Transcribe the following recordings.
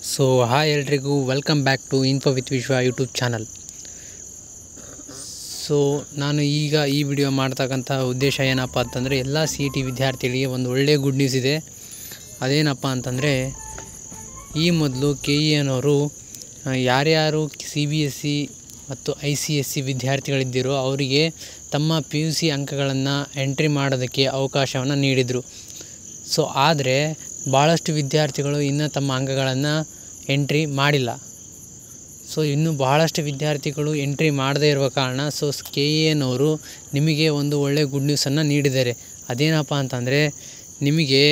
So hi ಎಲ್ರಿಗೂ welcome back to info with Vishwa YouTube channel. So ನಾನು ಈಗ ಈ ವಿಡಿಯೋ ಮಾಡ್ತಕ್ಕಂಥ ಉದ್ದೇಶ ಏನಪ್ಪ ಅಂತಂದರೆ, ಎಲ್ಲ ಸಿ ಇ ಟಿ ವಿದ್ಯಾರ್ಥಿಗಳಿಗೆ ಒಂದು ಒಳ್ಳೆಯ ಗುಡ್ ನ್ಯೂಸ್ ಇದೆ. ಅದೇನಪ್ಪ ಅಂತಂದರೆ, ಈ ಮೊದಲು ಕೆ ಇ ಎನವರು ಯಾರ್ಯಾರು CBSE ಮತ್ತು ICSE ವಿದ್ಯಾರ್ಥಿಗಳಿದ್ದಿರೋ ಅವರಿಗೆ ತಮ್ಮ PUC ಅಂಕಗಳನ್ನು ಎಂಟ್ರಿ ಮಾಡೋದಕ್ಕೆ ಅವಕಾಶವನ್ನು ನೀಡಿದರು. ಸೊ ಆದರೆ ಭಾಳಷ್ಟು ವಿದ್ಯಾರ್ಥಿಗಳು ಇನ್ನೂ ತಮ್ಮ ಅಂಕಗಳನ್ನು ಎಂಟ್ರಿ ಮಾಡಿಲ್ಲ. ಸೊ ಇನ್ನೂ ಬಹಳಷ್ಟು ವಿದ್ಯಾರ್ಥಿಗಳು ಎಂಟ್ರಿ ಮಾಡದೇ ಇರುವ ಕಾರಣ ಕೆ ಇ ಎನವರು ನಿಮಗೆ ಒಂದು ಒಳ್ಳೆಯ ಗುಡ್ ನ್ಯೂಸನ್ನು ನೀಡಿದ್ದಾರೆ. ಅದೇನಪ್ಪ ಅಂತಂದರೆ, ನಿಮಗೆ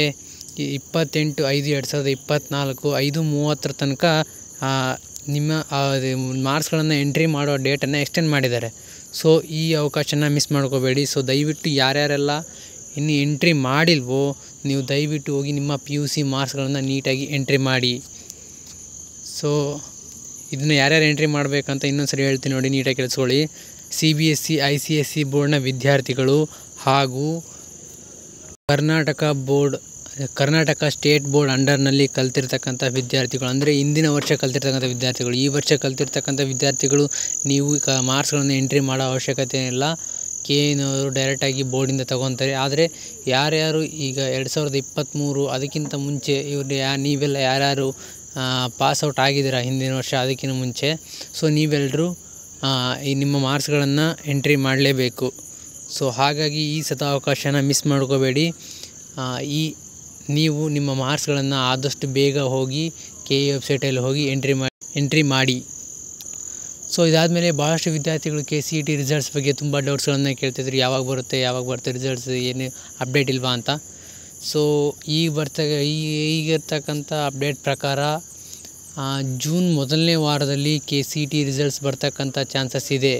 28/5/2024 5:30 ತನಕ ನಿಮ್ಮ ಮಾರ್ಕ್ಸ್ಗಳನ್ನು ಎಂಟ್ರಿ ಮಾಡೋ ಡೇಟನ್ನು ಎಕ್ಸ್ಟೆಂಡ್ ಮಾಡಿದ್ದಾರೆ. ಸೊ ಈ ಅವಕಾಶನ ಮಿಸ್ ಮಾಡ್ಕೋಬೇಡಿ. ಸೊ ದಯವಿಟ್ಟು ಯಾರ್ಯಾರೆಲ್ಲ ಇನ್ನು ಎಂಟ್ರಿ ಮಾಡಿಲ್ವೋ ನೀವು ದಯವಿಟ್ಟು ಹೋಗಿ ನಿಮ್ಮ PUC ಮಾರ್ಕ್ಸ್ಗಳನ್ನು ನೀಟಾಗಿ ಎಂಟ್ರಿ ಮಾಡಿ. ಸೊ ಇದನ್ನು ಯಾರ್ಯಾರು ಎಂಟ್ರಿ ಮಾಡಬೇಕಂತ ಇನ್ನೊಂದು ಸರಿ ಹೇಳ್ತೀನಿ ನೋಡಿ, ನೀಟಾಗಿ ಕೇಳಿಸ್ಕೊಳ್ಳಿ. CBSE ICSE ಬೋರ್ಡ್ನ ವಿದ್ಯಾರ್ಥಿಗಳು ಹಾಗೂ ಕರ್ನಾಟಕ ಸ್ಟೇಟ್ ಬೋರ್ಡ್ ಅಂಡರ್ನಲ್ಲಿ ಕಲ್ತಿರ್ತಕ್ಕಂಥ ವಿದ್ಯಾರ್ಥಿಗಳು, ಅಂದರೆ ಹಿಂದಿನ ವರ್ಷ ಕಲ್ತಿರ್ತಕ್ಕಂಥ ವಿದ್ಯಾರ್ಥಿಗಳು, ಈ ವರ್ಷ ಕಲ್ತಿರ್ತಕ್ಕಂಥ ವಿದ್ಯಾರ್ಥಿಗಳು ನೀವು ಮಾರ್ಕ್ಸ್ಗಳನ್ನು ಎಂಟ್ರಿ ಮಾಡೋ ಅವಶ್ಯಕತೆ ಇಲ್ಲ. ಕೆ ಎನವರು ಡೈರೆಕ್ಟಾಗಿ ಬೋರ್ಡಿಂದ ತೊಗೊತಾರೆ. ಆದರೆ ಯಾರ್ಯಾರು ಈಗ 2023 ಅದಕ್ಕಿಂತ ಮುಂಚೆ ನೀವೆಲ್ಲ ಯಾರ್ಯಾರು ಪಾಸ್ಔಟ್ ಆಗಿದ್ದೀರಾ ಹಿಂದಿನ ವರ್ಷ ಅದಕ್ಕಿಂತ ಮುಂಚೆ, ಸೊ ನೀವೆಲ್ಲರೂ ನಿಮ್ಮ ಮಾರ್ಕ್ಸ್ಗಳನ್ನು ಎಂಟ್ರಿ ಮಾಡಲೇಬೇಕು. ಸೊ ಹಾಗಾಗಿ ಈ ಸದಾವಕಾಶನ ಮಿಸ್ ಮಾಡ್ಕೋಬೇಡಿ. ನೀವು ನಿಮ್ಮ ಮಾರ್ಕ್ಸ್ಗಳನ್ನು ಆದಷ್ಟು ಬೇಗ ಹೋಗಿ KE ವೆಬ್ಸೈಟಲ್ಲಿ ಹೋಗಿ ಎಂಟ್ರಿ ಮಾಡಿ. ಸೊ ಇದಾದಮೇಲೆ ಭಾಳಷ್ಟು ವಿದ್ಯಾರ್ಥಿಗಳು CET ರಿಸಲ್ಟ್ಸ್ ಬಗ್ಗೆ ತುಂಬ ಡೌಟ್ಸ್ಗಳನ್ನು ಕೇಳ್ತಿದ್ರು. ಯಾವಾಗ ಬರುತ್ತೆ ರಿಸಲ್ಟ್ಸ್, ಏನು ಅಪ್ಡೇಟ್ ಇಲ್ವಾ ಅಂತ. ಸೊ ಈಗಿರ್ತಕ್ಕಂಥ ಅಪ್ಡೇಟ್ ಪ್ರಕಾರ ಜೂನ್ ಮೊದಲನೇ ವಾರದಲ್ಲಿ CET ರಿಸಲ್ಟ್ಸ್ ಬರ್ತಕ್ಕಂಥ ಚಾನ್ಸಸ್ ಇದೆ.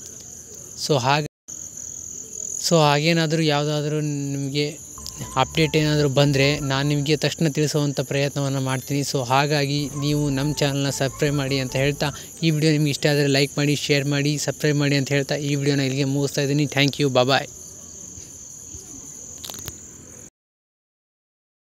ಸೊ ಹಾಗೇನಾದರೂ ಯಾವುದಾದ್ರೂ ನಿಮಗೆ ಅಪ್ಡೇಟ್ ಏನಾದರೂ ಬಂದರೆ ನಾನು ನಿಮಗೆ ತಕ್ಷಣ ತಿಳಿಸುವಂಥ ಪ್ರಯತ್ನವನ್ನು ಮಾಡ್ತೀನಿ. ಸೊ ಹಾಗಾಗಿ ನೀವು ನಮ್ಮ ಚಾನಲ್ನ ಸಬ್ಸ್ಕ್ರೈಬ್ ಮಾಡಿ ಅಂತ ಹೇಳ್ತಾ, ಈ ವಿಡಿಯೋ ನಿಮ್ಗೆ ಇಷ್ಟ ಆದರೆ ಲೈಕ್ ಮಾಡಿ, ಶೇರ್ ಮಾಡಿ, ಸಬ್ಸ್ಕ್ರೈಬ್ ಮಾಡಿ ಅಂತ ಹೇಳ್ತಾ ಈ ವಿಡಿಯೋನ ಇಲ್ಲಿಗೆ ಮುಗಿಸ್ತಾ ಇದ್ದೀನಿ. Thank you, bye.